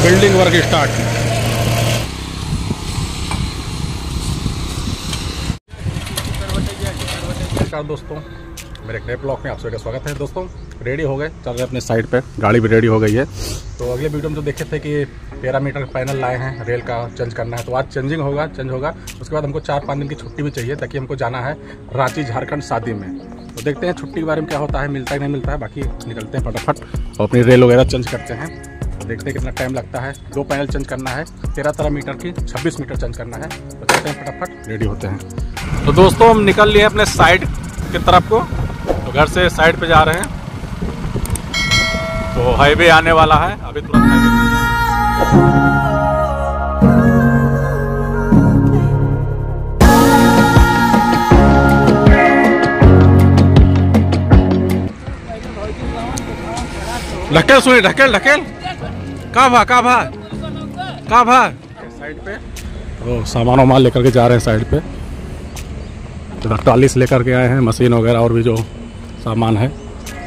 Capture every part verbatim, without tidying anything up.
Building work start. नमस्कार दोस्तों, मेरे एक नए ब्लॉग में आप सभी का स्वागत है। दोस्तों रेडी हो गए, चल रहे अपने साइड पे, गाड़ी भी रेडी हो गई है। तो अगले वीडियो में जो देखे थे कि तेरह मीटर का पैनल लाए हैं, रेल का चेंज करना है, तो आज चेंजिंग होगा, चेंज होगा। उसके बाद हमको चार पाँच दिन की छुट्टी भी चाहिए, ताकि हमको जाना है रांची झारखंड शादी में। तो देखते हैं छुट्टी के बारे में क्या होता है, मिलता है नहीं मिलता है। बाकी निकलते हैं फटाफट और अपनी रेल वगैरह चेंज करते हैं। देखते हैं कितना टाइम लगता है। दो पैनल चेंज करना है, तेरह तेरह मीटर की छब्बीस मीटर चेंज करना है। तो चलते हैं फटाफट, रेडी होते हैं। तो दोस्तों हम निकल लिए अपने साइड की तरफ को, तो घर से साइड पे जा रहे हैं। तो हाईवे आने वाला है, अभी तुरंत हाईवे ढकेल सुनिए, ढकेल ढकेल का भा का भा का भा साइड पे। तो सामान वामान लेकर के जा रहे हैं साइड पे। इधर ट्रॉली से लेकर के आए हैं, मशीन वगैरह और भी जो सामान है।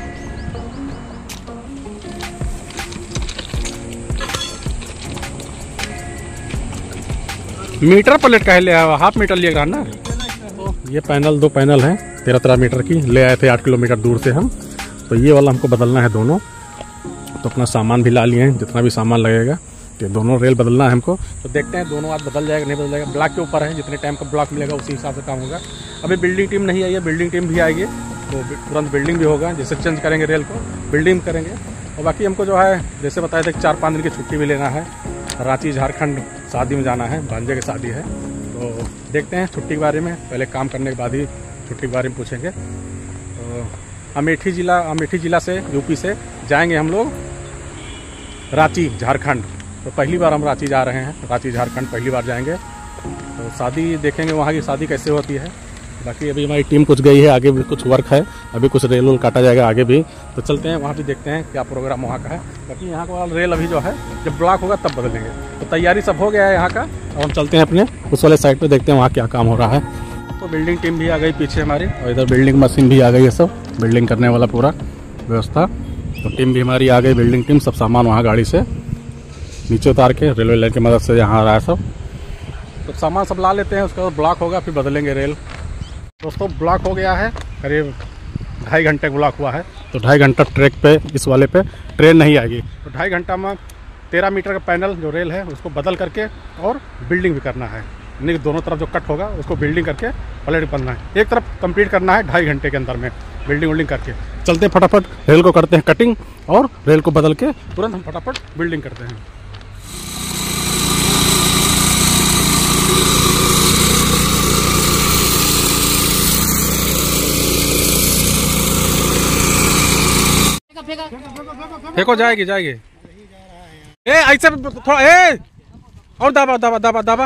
मीटर प्लेट का ले आया, हाफ मीटर लिएगा ना। तो ये पैनल, दो पैनल हैं तेरह तेरह मीटर की, ले आए थे आठ किलोमीटर दूर से हम। तो ये वाला हमको बदलना है दोनों। तो अपना सामान भी ला लिए हैं, जितना भी सामान लगेगा। तो दोनों रेल बदलना है हमको। तो देखते हैं दोनों आज बदल जाएगा नहीं बदल जाएगा, ब्लॉक के ऊपर है। जितने टाइम का ब्लॉक मिलेगा उसी हिसाब से काम होगा। अभी बिल्डिंग टीम नहीं आई है, बिल्डिंग टीम भी आएगी तो तुरंत बिल्डिंग भी होगा। जैसे चेंज करेंगे रेल को, बिल्डिंग करेंगे। और बाकी हमको जो है जैसे बताया था चार पाँच दिन की छुट्टी भी लेना है, रांची झारखंड शादी में जाना है, भांजे की शादी है। तो देखते हैं छुट्टी के बारे में, पहले काम करने के बाद ही छुट्टी के बारे में पूछेंगे। तो अमेठी ज़िला अमेठी ज़िला से, यूपी से जाएंगे हम लोग रांची झारखंड। तो पहली बार हम रांची जा रहे हैं, रांची झारखंड पहली बार जाएंगे। तो शादी देखेंगे, वहाँ की शादी कैसे होती है। बाकी अभी हमारी टीम कुछ गई है, आगे भी कुछ वर्क है, अभी कुछ रेल वेल काटा जाएगा आगे भी। तो चलते हैं वहाँ भी देखते हैं क्या प्रोग्राम वहाँ का है। बाकी यहाँ का रेल अभी जो है जब ब्लॉक होगा तब बदलेंगे। तो तैयारी सब हो गया है यहाँ का। अब हम चलते हैं अपने उस वाले साइड पर, देखते हैं वहाँ क्या काम हो रहा है। तो बिल्डिंग टीम भी आ गई पीछे हमारी, और इधर बिल्डिंग मशीन भी आ गई है, सब बिल्डिंग करने वाला पूरा व्यवस्था। तो टीम भी हमारी आ गई, बिल्डिंग टीम। सब सामान वहाँ गाड़ी से नीचे उतार के रेलवे लाइन की मदद से यहाँ आ रहा है सब। तो सामान सब ला लेते हैं, उसके बाद ब्लॉक होगा, फिर बदलेंगे रेल। दोस्तों ब्लॉक हो गया है, करीब ढाई घंटे ब्लॉक हुआ है। तो ढाई घंटा ट्रैक पे, इस वाले पे ट्रेन नहीं आएगी। तो ढाई घंटा में तेरह मीटर का पैनल जो रेल है उसको बदल करके और बिल्डिंग भी करना है। यानी कि दोनों तरफ जो कट होगा उसको बिल्डिंग करके प्लेट बनना है। एक तरफ कंप्लीट करना है ढाई घंटे के अंदर में, बिल्डिंग विल्डिंग करके। चलते हैं फटाफट, रेल को करते हैं कटिंग और रेल को बदल के तुरंत हम फटाफट बिल्डिंग करते हैं। फेंको, जाएगी जाएगी। ए ऐसे थोड़ा, ए और दाबा दाबा दाबा दाबा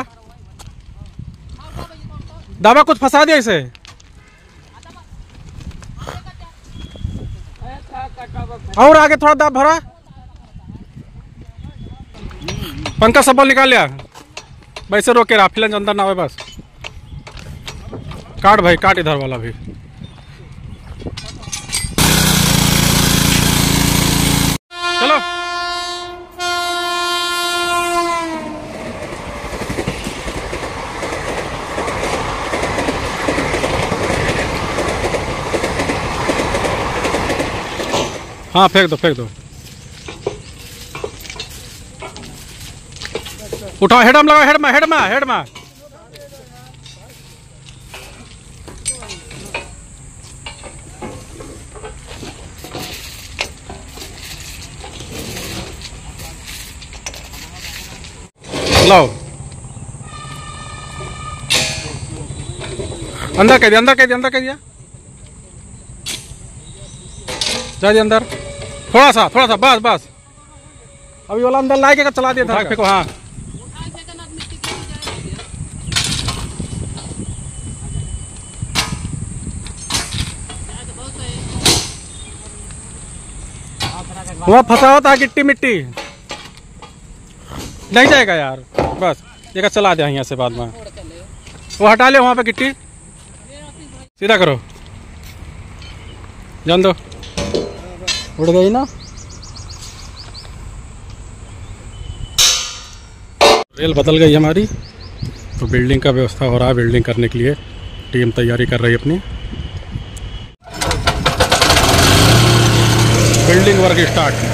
दाबा, कुछ फंसा दिया इसे। और आगे थोड़ा दाब भरा, पंखा सबल निकाल लिया। वैसे रोके रहा, फिलहाल अंदर ना हो बस। काट भाई काट, इधर वाला भी। चलो हाँ, फेंक दो फेंक दो। उठाओ, हेड में लगाओ, हेड में हेड में हेड में। लो अंदर कह दिया, अंदर कह दिया, अंदर कह दिया। जा दिया अंदर, थोड़ा सा थोड़ा सा, बस बस। अभी वाला अंदर लाए के चला दिया था, फेंको। हाँ वहाँ फंसा होता है गिट्टी मिट्टी, नहीं जाएगा यार। बस ये चला दिया यहाँ से, बाद में वो हटा ले वहाँ पे गिट्टी, सीधा करो, जान दो। उड़ गई ना। रेल बदल गई हमारी, तो बिल्डिंग का व्यवस्था हो रहा है। बिल्डिंग करने के लिए टीम तैयारी कर रही है अपनी। Building work start.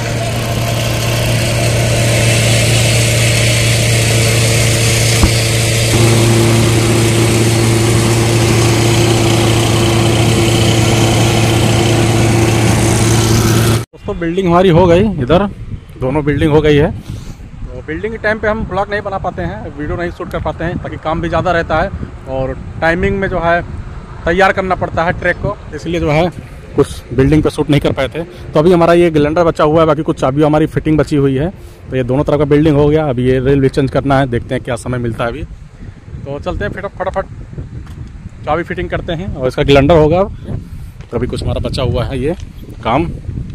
दोस्तों बिल्डिंग हमारी हो गई, इधर दोनों बिल्डिंग हो गई है। तो बिल्डिंग के टाइम पे हम ब्लॉग नहीं बना पाते हैं, वीडियो नहीं शूट कर पाते हैं, ताकि काम भी ज़्यादा रहता है और टाइमिंग में जो है तैयार करना पड़ता है ट्रैक को, इसलिए जो है कुछ बिल्डिंग पे शूट नहीं कर पाए थे। तो अभी हमारा ये ग्लेंडर बचा हुआ है, बाकी कुछ चाबी हमारी फिटिंग बची हुई है। तो ये दोनों तरफ का बिल्डिंग हो गया। अभी ये रेल चेंज करना है, देखते हैं क्या समय मिलता है अभी। तो चलते हैं फिर फटाफट चाबी फिटिंग करते हैं और इसका ग्लेंडर होगा। तो अभी कुछ हमारा बचा हुआ है ये काम।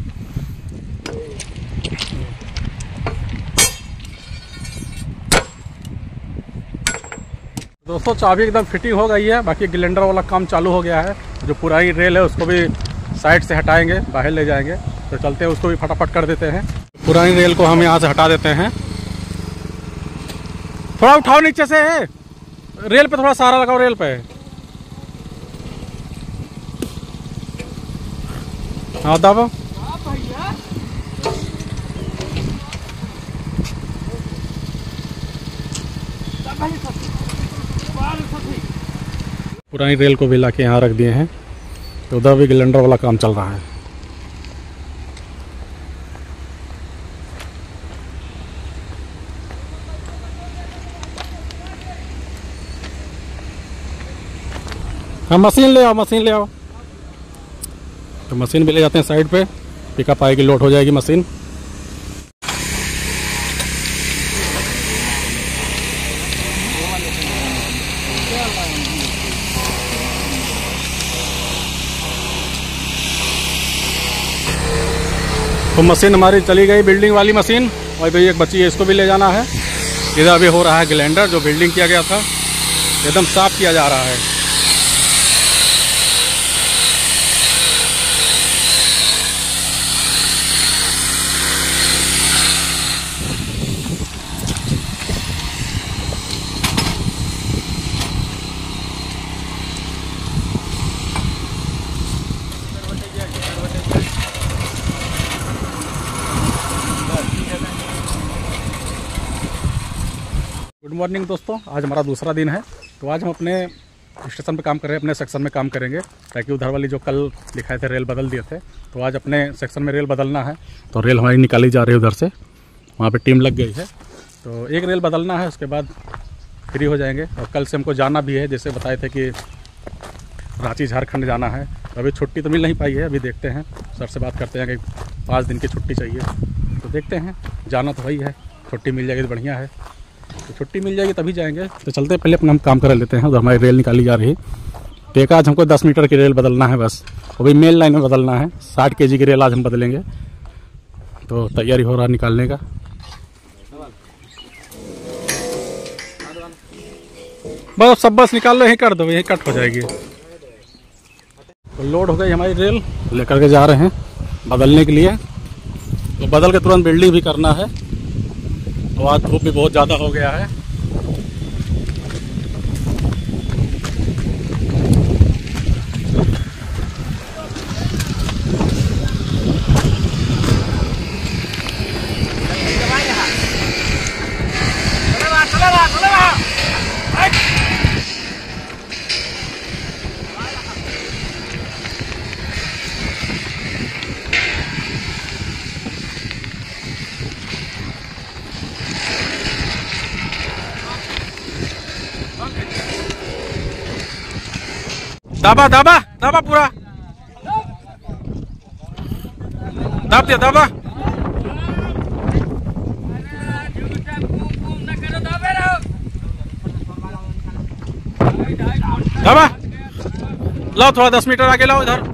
दोस्तों चाबी एकदम फिटिंग हो गई है, बाकी ग्लेंडर वाला काम चालू हो गया है। जो पुरानी रेल है उसको भी साइड से हटाएंगे, बाहर ले जाएंगे। तो चलते हैं उसको भी फटाफट कर देते हैं। पुरानी रेल को हम यहाँ से हटा देते हैं। थोड़ा उठाओ नीचे से, रेल पे थोड़ा सहारा लगाओ रेल पे। हाँ दबो। पुरानी रेल को भी ला के यहाँ रख दिए हैं। तो उधर भी ग्लेंडर वाला काम चल रहा है। हाँ मशीन ले आओ, मशीन ले आओ। तो मशीन भी ले जाते हैं साइड पे, पिकअप आएगी, लोड हो जाएगी मशीन। तो मशीन हमारी चली गई, बिल्डिंग वाली मशीन। और भाई एक बची है, इसको भी ले जाना है। इधर अभी हो रहा है ग्लेंडर, जो बिल्डिंग किया गया था एकदम साफ किया जा रहा है। गुड मॉर्निंग दोस्तों, आज हमारा दूसरा दिन है। तो आज हम अपने स्टेशन पे काम कर रहे हैं, अपने सेक्शन में काम करेंगे, ताकि उधर वाली जो कल दिखाए थे रेल बदल दिए थे, तो आज अपने सेक्शन में रेल बदलना है। तो रेल हमारी निकाली जा रही है उधर से, वहाँ पे टीम लग गई है। तो एक रेल बदलना है, उसके बाद फ्री हो जाएंगे। और कल से हमको जाना भी है, जैसे बताए थे कि रांची झारखंड जाना है। तो अभी छुट्टी तो मिल नहीं पाई है, अभी देखते हैं, सर से बात करते हैं कि पाँच दिन की छुट्टी चाहिए। तो देखते हैं, जाना तो वही है, छुट्टी मिल जाएगी तो बढ़िया है। तो छुट्टी मिल जाएगी तभी जाएंगे। तो चलते हैं, पहले अपना हम काम कर लेते हैं। उधर हमारी रेल निकाली जा रही है। तो एक आज हमको दस मीटर की रेल बदलना है बस, वो भी मेन लाइन में बदलना है। साठ के जी की रेल आज हम बदलेंगे। तो तैयारी हो रहा है निकालने का। बस सब बस निकाल लो, यहीं कर दो, यहीं कट हो जाएगी। तो लोड हो गई हमारी रेल, लेकर के जा रहे हैं बदलने के लिए। तो बदल के तुरंत बिल्डिंग भी करना है। तो आज धूप भी बहुत ज़्यादा हो गया है। दाबा दाबा दाबा, पूरा दाब दिया, दाबा। दाबा लाओ, थोड़ा दस मीटर आगे लाओ, इधर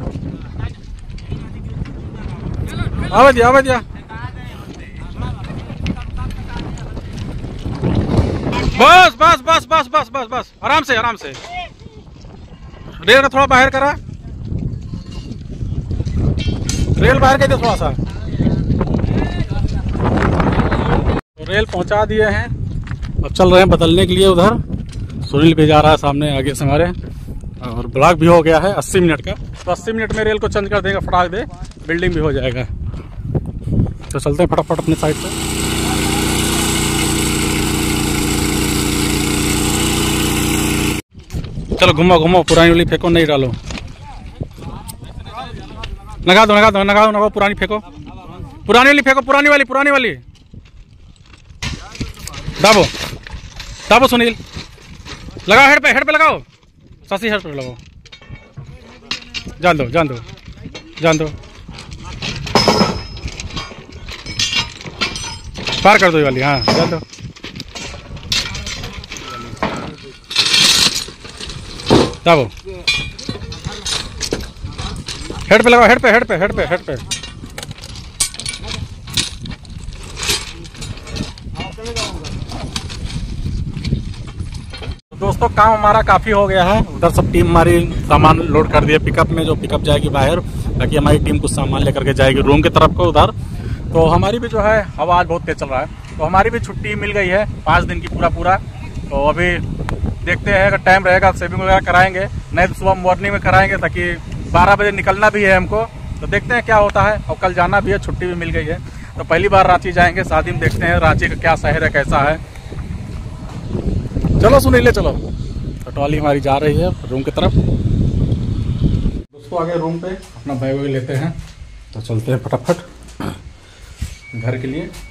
आवे दिया, आवे दिया। बस बस बस बस बस बस बस, आराम से आराम से। रेल का थोड़ा बाहर करा, रेल बाहर कर दे थोड़ा सा। तो रेल पहुंचा दिए हैं। अब चल रहे हैं बदलने के लिए उधर। सुनील भी जा रहा है सामने आगे से हमारे, और ब्लॉक भी हो गया है अस्सी मिनट का। तो अस्सी मिनट में रेल को चेंज कर देगा, फटाक दे बिल्डिंग भी हो जाएगा। तो चलते हैं फटाफट अपने साइड से। चलो घुमाओ घुमाओ, पुरानी वाली फेंको, नहीं डालो, लगा दो लगा दो लगा दो, पुरानी फेंको, पुरानी वाली फेंको, पुरानी वाली पुरानी वाली दाबो दाबो सुनील, लगाओ हेड पे, हेड पे लगाओ शशि, हेड पे लगाओ, जान दो जान दो जान दो, पार कर दो ये वाली, हाँ जान दो, दाबो, हेड पे लगाओ, हेड पे हेड पे हेड पे हेड पे। दोस्तों काम हमारा काफ़ी हो गया है। उधर सब टीम हमारी सामान लोड कर दिया पिकअप में, जो पिकअप जाएगी बाहर, ताकि हमारी टीम कुछ सामान लेकर के जाएगी रूम की तरफ को उधर। तो हमारी भी जो है हवा आज बहुत तेज चल रहा है, तो हमारी भी छुट्टी मिल गई है पाँच दिन की पूरा पूरा। तो अभी देखते हैं, अगर टाइम रहेगा सेविंग वगैरह कराएंगे, नहीं तो सुबह मॉर्निंग में कराएंगे, ताकि बारह बजे निकलना भी है हमको। तो देखते हैं क्या होता है, और कल जाना भी है, छुट्टी भी मिल गई है। तो पहली बार रांची जाएंगे, शादी में देखते हैं रांची का क्या शहर है, कैसा है। चलो सुनील चलो। तो ट्रॉली हमारी जा रही है रूम की तरफ। दोस्तों आगे रूम पे अपना बैग वैग लेते हैं, तो चलते हैं फटाफट घर के लिए।